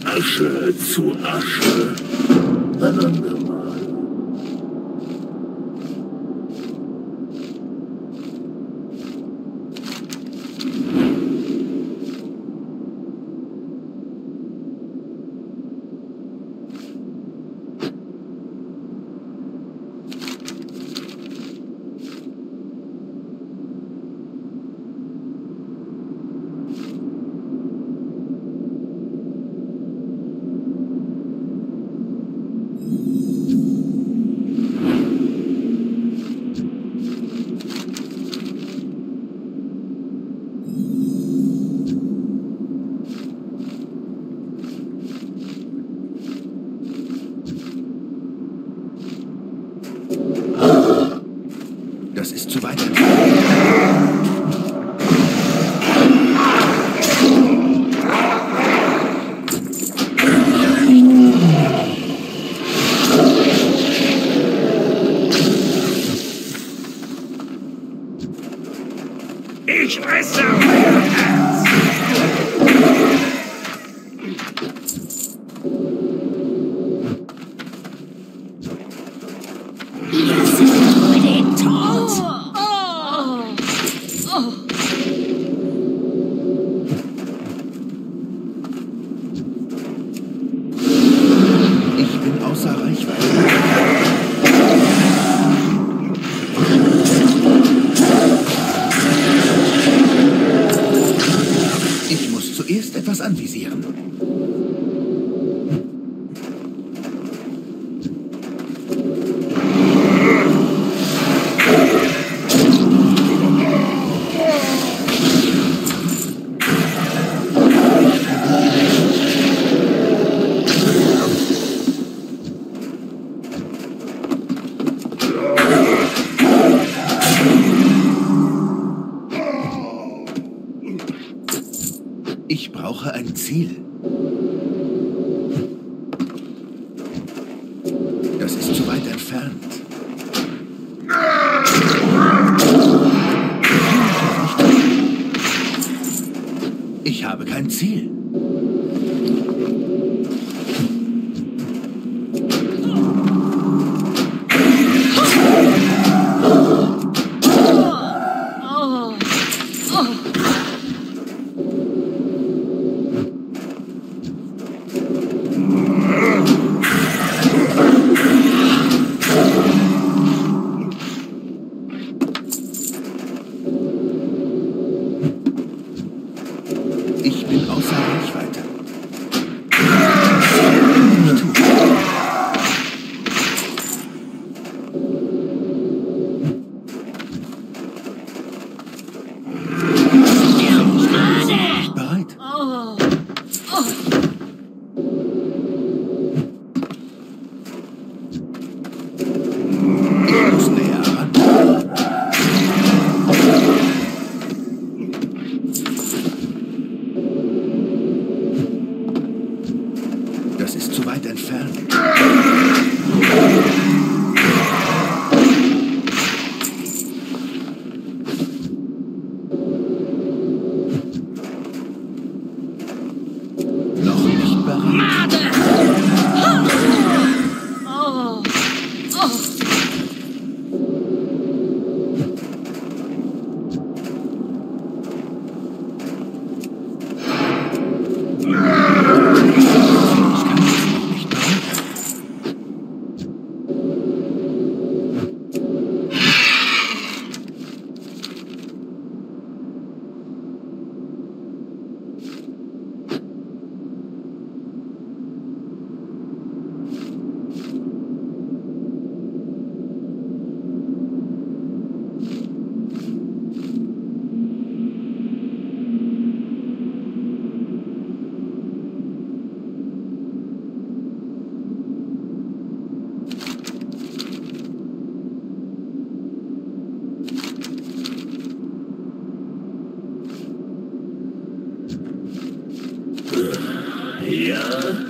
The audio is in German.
Asche zu Asche. Ein andermal. Das ist zu weit. Ich esse euer Herz! Das ist nur den Tod! Ich bin außer Reichweite. Ich muss zuerst etwas anvisieren. Ich brauche ein Ziel. Das ist zu weit entfernt. Ich habe kein Ziel. Ich bin außer Reichweite. Bereit. Ich muss näher ran. Das ist zu weit entfernt. Noch nicht bereit. Ja?